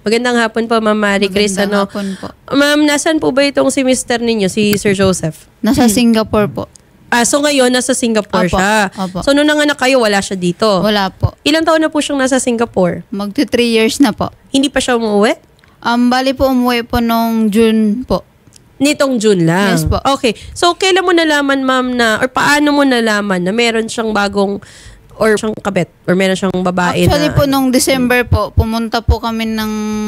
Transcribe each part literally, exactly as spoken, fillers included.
Magandang hapon po, Ma'am Marie Chris. Magandang Ano? hapon po. Ma'am, nasan po ba itong si mister ninyo, si Sir Joseph? Nasa Singapore po. Ah, so ngayon, nasa Singapore Opo, siya. opo. So, nung nanganak kayo, wala siya dito? Wala po. Ilang taon na po siyang nasa Singapore? Magti three years na po. Hindi pa siya umuwi? Um, bali po umuwi po nung June po. Nitong June lang? Yes po. Okay. So, kailan mo nalaman, ma'am, na, or paano mo nalaman na meron siyang bagong, or siyang kabet, or meron siyang babae Actually na... po nung December po, pumunta po kami ng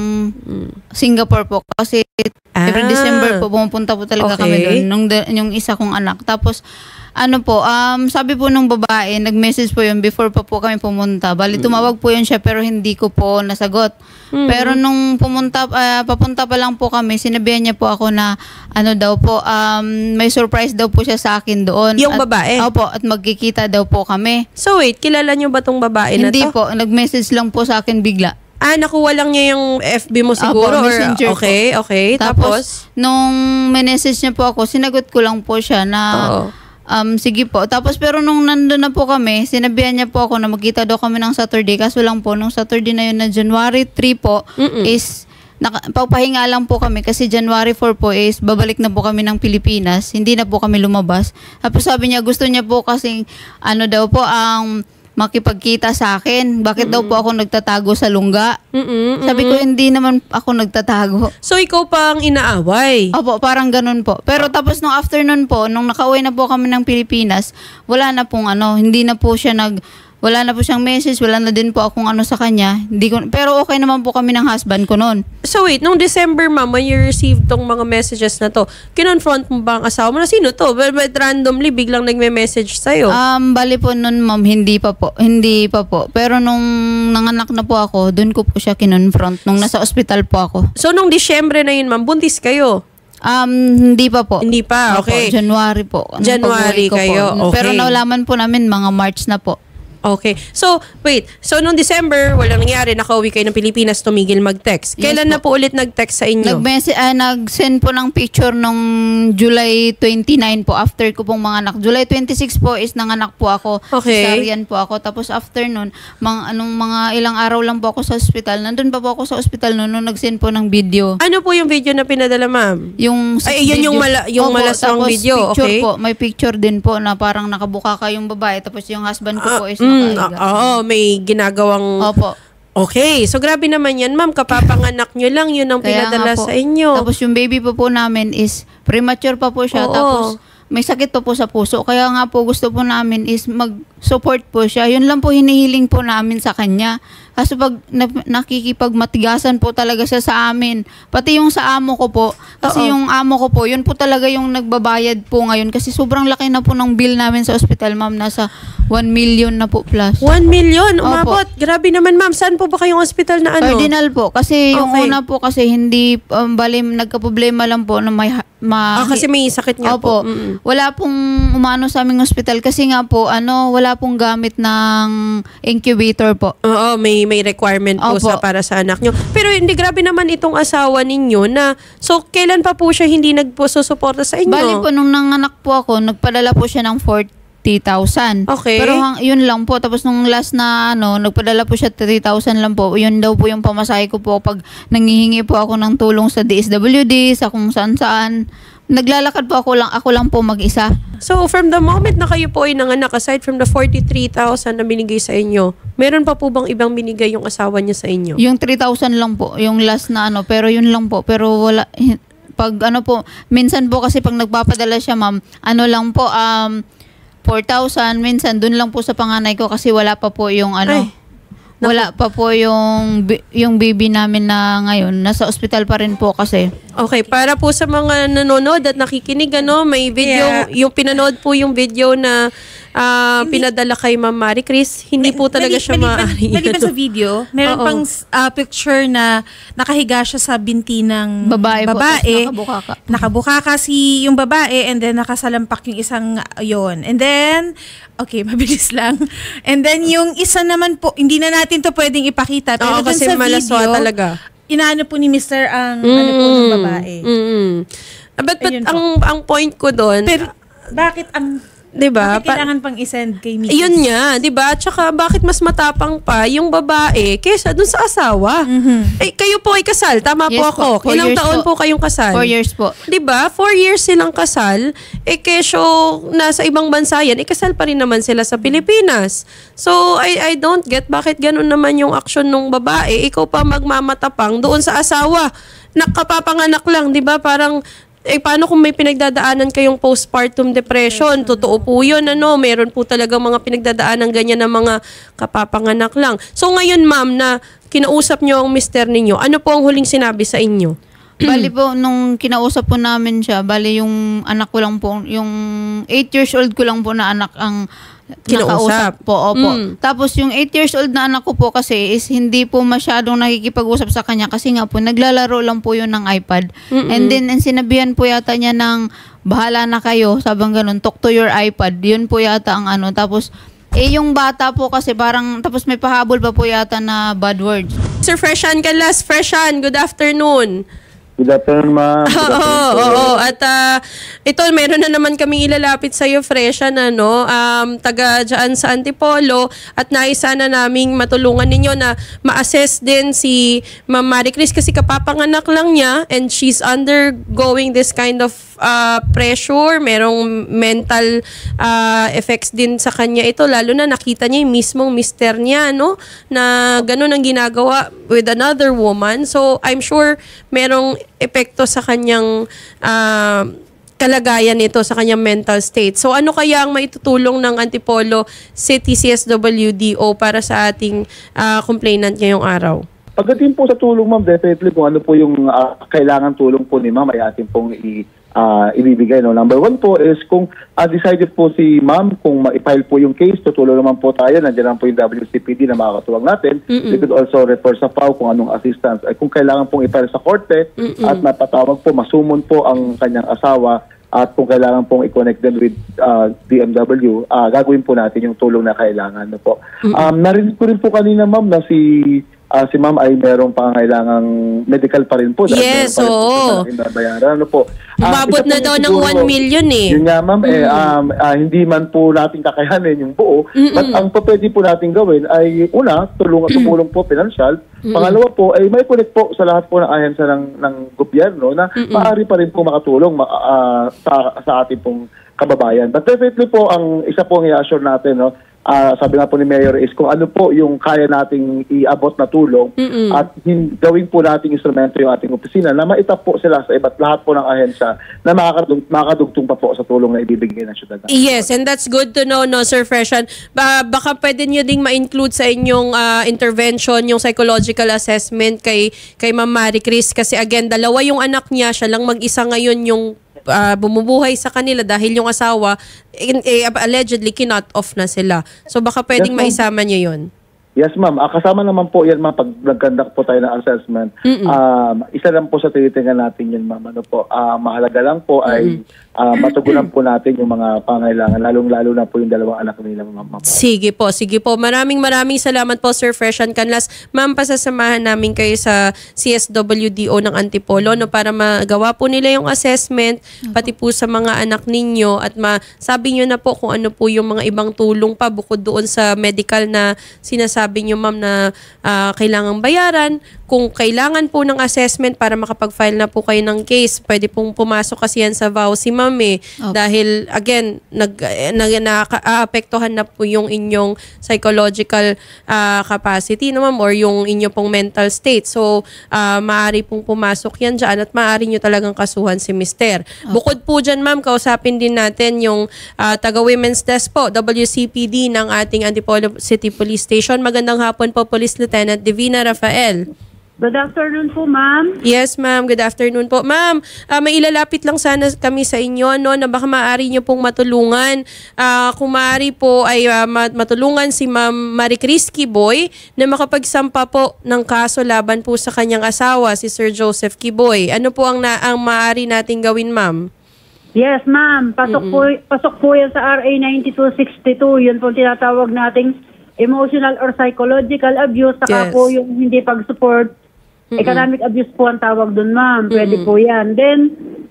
Singapore po. Kasi Ah. every December po, pumupunta po talaga Okay. kami doon. Nung, de- yung isa kong anak. Tapos, ano po, um, sabi po nung babae, nag-message po yun before pa po kami pumunta. Bali, tumawag po yun siya pero hindi ko po nasagot. Mm. Pero nung pumunta, ah, papunta pa lang po kami, sinabihan niya po ako na, ano daw po, um, may surprise daw po siya sa akin doon. Yung At- babae? Opo, at magkikita daw po kami. So, wait, kilala niyo ba tong babae na Hindi to? po, nag-message lang po sa akin bigla. Ah, nakuha lang niya yung F B mo siguro? Opo, or, messenger po. okay, okay. Tapos? Tapos, nung message niya po ako, sinagot ko lang po siya na, Oo. um, sige po. Tapos, pero nung nandun na po kami, sinabihan niya po ako na magkita daw kami ng Saturday. Kaso lang po, nung Saturday na yun na January three po, Mm-mm. is, naka, pagpahinga lang po kami kasi January four po is babalik na po kami ng Pilipinas. Hindi na po kami lumabas. Tapos sabi niya, gusto niya po kasing, ano daw po, ang makipagkita sa akin. Bakit daw po ako nagtatago sa lungga? Mm-mm, Sabi ko, hindi naman ako nagtatago. So, ikaw pang inaaway? Opo, parang ganun po. Pero tapos nung afternoon po, nung nakauwi na po kami ng Pilipinas, wala na pong ano, hindi na po siya nag, wala na po siyang message, wala na din po akong ano sa kanya. Hindi ko, pero okay naman po kami ng husband ko noon. So, wait, nung December, ma'am, when you received tong mga messages na to, kinonfront mo ba ang asawa mo na sino to? But, but randomly, biglang nagme-message sa'yo. Um, bali po noon, ma'am, hindi pa po. Hindi pa po. Pero nung nanganak na po ako, doon ko po siya kinonfront. Nung nasa ospital po ako. So, nung Disyembre na yun, ma'am, buntis kayo? Um, hindi pa po. Hindi pa, Opo, okay. January po. Nung January pag-uwi ko po. kayo, okay. Pero nalaman po namin mga March na po. Okay. So, wait. So, nung December, walang nangyari. Nakauwi kayo ng Pilipinas, tumigil mag-text. Yes Kailan po. na po ulit nag-text sa inyo? Nag-message, ah, nag-send po ng picture nung July twenty-nine po, after ko pong mga anak. July twenty-six po is nanganak po ako. Okay. Cesarean po ako. Tapos after nun, mga, anong mga ilang araw lang po ako sa ospital. Nandun pa po ako sa ospital noon nung nag-send po ng video. Ano po yung video na pinadala, ma'am? Yung Ay, yun yung mala- yung Opo, malaswang tapos video, picture okay? po, may picture din po na parang nakabuka ka yung babae. Tapos yung husband ko po is Mm, nakaiga. oo, may ginagawang... Opo. Okay. So, grabe naman yan, ma'am. Kapapanganak nyo lang, yun ang Kaya pinadala nga po. sa inyo. Tapos yung baby po po namin is premature pa po siya. Oo. Tapos may sakit pa po sa puso. Kaya nga po gusto po namin is mag-support po siya. Yun lang po hinihiling po namin sa kanya. Kasi pag na, nakikipagmatigasan po talaga siya sa amin. Pati yung sa amo ko po. Kasi Oo. yung amo ko po, yun po talaga yung nagbabayad po ngayon. Kasi sobrang laki na po ng bill namin sa ospital, ma'am. Nasa one million na po plus. One million? Opo. Umabot. Grabe naman, ma'am. Saan po ba kayong hospital na ano? Cardinal po. Kasi yung Okay. una po kasi hindi, um, bali, nagka-problema lang po na may, ha- ma, Ah, kasi may sakit niya po. Opo. Mm-mm. Wala pong umano sa aming hospital kasi nga po, ano, wala pong gamit ng incubator po. Oo, may may requirement po Opo. sa para sa anak nyo. Pero hindi, grabe naman itong asawa ninyo na, so kailan pa po siya hindi nagsusuporta sa inyo? Bali po, nung nanganak po ako, nagpadala po siya ng forty thousand. Okay. Pero hang, yun lang po. Tapos nung last na, ano, nagpadala po siya three thousand lang po. Yun daw po yung pamasahe ko po pag nangihingi po ako ng tulong sa D S W D, sa kung saan-saan. Naglalakad po ako lang, ako lang po mag-isa. So, from the moment na kayo po ay nanganak, aside from the forty-three thousand na binigay sa inyo, meron pa po bang ibang binigay yung asawa niya sa inyo? Yung three thousand lang po, yung last na ano, pero yun lang po. Pero wala, pag ano po, minsan po kasi pag nagpapadala siya, ma'am, ano lang po, um, four thousand, minsan dun lang po sa panganay ko kasi wala pa po yung ano, Ay, wala pa po yung, bi- yung baby namin na ngayon. Nasa ospital pa rin po kasi. Okay, para po sa mga nanonood at nakikinig, ano, may video, Yeah. yung pinanood po yung video na ah, pinadala kay Ma'am Marie Chris, hindi po talaga Mali- siya mali- maaari. mali- Maliban sa video, meron Oo. pang ah, picture na nakahiga siya sa binti ng Babae po, babae. tapos nakabuka ka. Nakabuka kasi yung babae and then nakasalampak yung isang yon. And then, okay, mabilis lang. And then yung isa naman po, hindi na natin to pwedeng ipakita. Pero Oo, dun kasi sa malaswa video, talaga. inaano po ni mister ang ano po ng babae. Mm. But, but Ayun po. ang, ang point ko doon, Pero bakit ang 'Diba? Bakit kailangan pang isend kay Missus Yun nga, 'di ba? Tsaka bakit mas matapang pa yung babae kaysa dun sa asawa? Mhm. Eh, kayo po ay kasal, tama Yes po ako. po, four Ilang years taon po. po. kayong kasal? Four years po. 'Di ba? Four years silang kasal, eh kesyo nasa ibang bansa yan, eh kasal pa rin naman sila sa Pilipinas. So, I I don't get bakit ganun naman yung aksyon ng babae, ikaw pa magmamatapang doon sa asawa. Nakapapanganak lang, 'di ba? Parang eh, paano kung may pinagdadaanan kayong postpartum depression? Totoo po yun, ano? Meron po talaga mga pinagdadaanan ganyan na mga kapapanganak lang. So, ngayon, ma'am, na kinausap nyo ang mister ninyo, ano po ang huling sinabi sa inyo? Bali po, nung kinausap po namin siya, bali yung anak ko lang po, yung eight years old ko lang po na anak ang Kinausap. nakausap po. Opo. Mm. Tapos yung eight years old na anak ko po kasi is hindi po masyadong nakikipag-usap sa kanya kasi nga po naglalaro lang po yun ng iPad. Mm-mm. And then and sinabihan po yata niya ng bahala na kayo, sabang ganun, talk to your iPad. Yun po yata ang ano. Tapos eh yung bata po kasi parang tapos may pahabol pa po yata na bad words. Sir Freshan Canlas, Freshan, good afternoon. Good afternoon, ma'am. Good Oo, afternoon po. oo. At ah, ito, meron na naman kami ilalapit sa iyo, Freshan, ano, um, taga dyan sa Antipolo, at naisa na naming matulungan ninyo na ma-assess din si Ma'am Marie Chris kasi kapapanganak lang niya and she's undergoing this kind of uh, pressure. Merong mental uh, effects din sa kanya ito, lalo na nakita niya yung mismong mister niya, no, na ganun ang ginagawa with another woman. So, I'm sure merong epekto sa kanyang uh, kalagayan nito, sa kanyang mental state. So ano kaya ang maitutulong ng Antipolo City C S W D O para sa ating uh, complainant ngayong araw? Pagdating po sa tulong, ma'am, definitely kung ano po yung uh, kailangan tulong po ni ma'am ay atin pong i, uh, ibibigay. No? Number one po is kung uh, decided po si ma'am kung ma-file po yung case, tutulong naman po tayo. Nandiyan naman po yung W C P D na makakatuwang natin. Mm-mm. We could also refer sa P A W kung anong assistance. Ay, kung kailangan pong i-file sa korte Mm-mm. at mapatawag po, masumon po ang kanyang asawa at kung kailangan pong i-connect din with uh, D M W, uh, gagawin po natin yung tulong na kailangan. No po. Um, narinig ko rin po kanina, ma'am, na si Uh, si ma'am ay merong pangangailangang medical pa rin po. Yes, oo. Bayaran, ano po. Ah, Umabot isa na po daw siguro, ng one million eh. Yun nga, ma'am, eh, um, ah, hindi man po natin kakayanin yung buo. Mm-mm. But ang po pwede po natin gawin ay, una, tulong at tumulong po pinansyal. Pangalawa po, ay may connect po sa lahat po ng ahensya ng, ng gobyerno na maaari pa rin po makatulong ma, ah, sa, sa ating pong kababayan. But definitely po, ang isa po ang i-assure natin, no, Uh, sabi nga po ni Mayor is kung ano po yung kaya nating iabot na tulong Mm-mm. at hin- gawin po nating instrumento yung ating opisina na maitap po sila sa iba't lahat po ng ahensya na makakadug- makakadugtong pa po sa tulong na ibibigay ng syudad. Yes, and that's good to know, no, Sir Freshan. Ba baka pwede nyo ding ma-include sa inyong ah, intervention yung psychological assessment kay kay Ma'am Marie Chris kasi again, dalawa yung anak niya, siya lang mag-isa ngayon yung uh, bumubuhay sa kanila dahil yung asawa in, eh, allegedly kinot off na sila. So baka pwedeng Yes, ma'am. maisama nyo yun. Yes, ma'am. Ah, kasama naman po yan, ma'am, pag nag-conduct po tayo ng assessment. Um, isa lang po sa tinitingnan natin yun, ma'am. Ano po, ah, mahalaga lang po ay ah, matugunan po natin yung mga pangailangan, lalong-lalo na po yung dalawang anak nila, ma'am. Sige po, sige po. Maraming maraming salamat po, Sir Freshan Canlas. Ma'am, pasasamahan namin kayo sa C S W D O ng Antipolo, no, para magawa po nila yung assessment, pati po sa mga anak ninyo at masabi nyo na po kung ano po yung mga ibang tulong pa bukod doon sa medical na sinasabi nyo, ma'am, na uh, kailangang bayaran. Kung kailangan po ng assessment para makapag-file na po kayo ng case, pwede pong pumasok kasi yan sa V A U si ma'am eh. Okay. Dahil, again, nag, nag, naaapektuhan na po yung inyong psychological uh, capacity, no, ma'am, or yung inyo pong mental state. So, uh, maaari pong pumasok yan dyan at maaari nyo talagang kasuhan si mister. Okay. Bukod po dyan, ma'am, kausapin din natin yung uh, taga-Women's Desk po, W C P D ng ating Antipolo City Police Station. Magandang hapon po, Police Lieutenant Divina Rafael. Good afternoon po, ma'am. Yes, ma'am. Good afternoon po. Ma'am, uh, may ilalapit lang sana kami sa inyo, no, na baka maaari nyo pong matulungan. Uh, kung maaari po ay uh, matulungan si Ma'am Marie Chris Kiboy na makapagsampa po ng kaso laban po sa kanyang asawa, si Sir Joseph Kiboy. Ano po ang, na ang maaari nating gawin, ma'am? Yes, ma'am. Pasok po, pasok po yan sa R A ninety-two sixty-two. Yun po tinatawag nating emotional or psychological abuse. Saka Yes. po yung hindi pag-support. Mm-mm. Economic abuse po ang tawag dun, ma'am. Pwede Mm-mm. po yan. Then,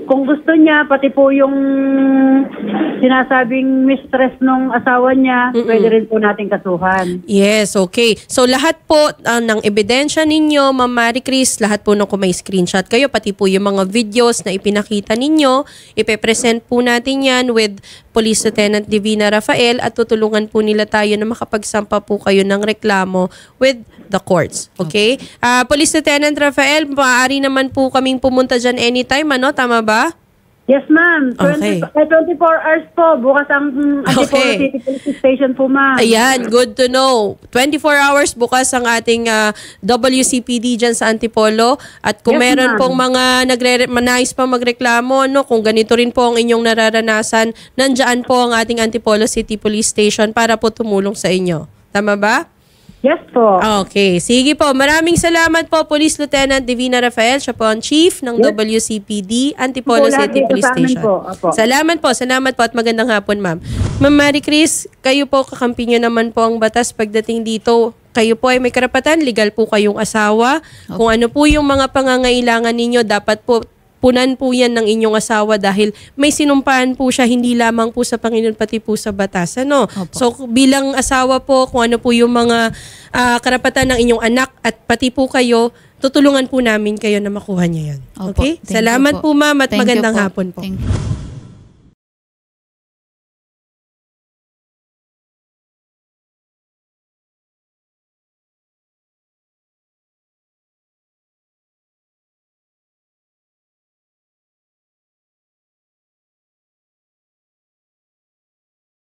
kung gusto niya, pati po yung sinasabing mistress nung asawa niya, Mm-mm. pwede rin po natin kasuhan. Yes, okay. So lahat po uh, ng ebidensya ninyo, Ma'am Marie Chris, lahat po nung kung may screenshot kayo, pati po yung mga videos na ipinakita ninyo, ipepresent po natin yan with Police Lieutenant Divina Rafael at tutulungan po nila tayo na makapagsampa po kayo ng reklamo with the courts. Okay? Uh, Police Lieutenant Rafael, maaari naman po kaming pumunta dyan anytime, ano? Tama ba? Yes, ma'am. Okay. twenty, eh, twenty-four hours po. Bukas ang mm, Antipolo Okay. City Police Station po, ma'am. Ayan, good to know. twenty-four hours bukas ang ating ah, W C P D dyan sa Antipolo. At kung Yes, meron ma'am. pong mga nagre manais pa magreklamo, no, kung ganito rin po ang inyong nararanasan, nandyan po ang ating Antipolo City Police Station para po tumulong sa inyo. Tama ba? Yes po. Okay. Sige po. Maraming salamat po, Police Lieutenant Divina Rafael. Siya po ang Chief ng Yes. W C P D Antipolo Po, lahat City dito Police sa amin Station. po. Opo. Salamat po. Salamat po at magandang hapon, ma'am. Ma'am Marie Chris, kayo po kakampi nyo naman po ang batas pagdating dito. Kayo po ay may karapatan, legal po kayong asawa. Kung ano po yung mga pangangailangan ninyo, dapat po punan po yan ng inyong asawa dahil may sinumpaan po siya hindi lamang po sa Panginoon pati po sa batas. Ano? Opo. So bilang asawa po, kung ano po yung mga ah, karapatan ng inyong anak at pati po kayo, tutulungan po namin kayo na makuha niya yan. Opo. Okay? Thank you Salamat po, po. ma'am, at Thank you magandang po. hapon po. Thank you.